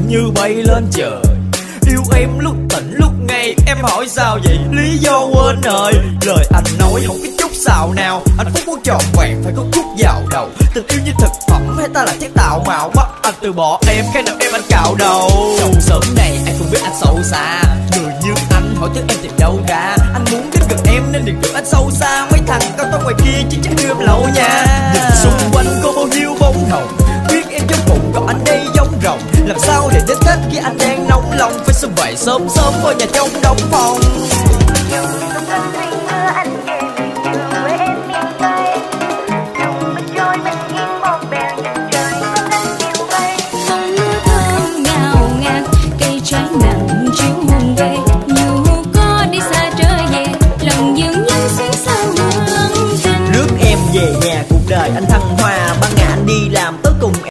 như bay lên trời. Yêu em lúc tỉnh lúc ngay, em hỏi sao vậy? Lý do quên rồi. Lời anh nói không có chút xào nào. Anh phúc muốn tròn vẹn phải có chút vào đầu. Tình yêu như thực phẩm hay ta là chất tạo màu. Bắt anh từ bỏ em, cái nào em anh cạo đầu. Trong sớm này ai không biết anh sâu xa. Người như anh hỏi thứ em tìm đâu ra. Anh muốn đến gần em nên đừng được anh sâu xa. Mấy thằng cao to ngoài kia chỉ chắc đưa em lậu nha. Nhìn xung quanh có bao nhiêu bông hồng, biết em trong bụng còn anh đây giống rồng. Làm sao để đến Tết khi anh đang nóng lòng, phải sớm vậy sớm sớm vào nhà trong đóng phòng.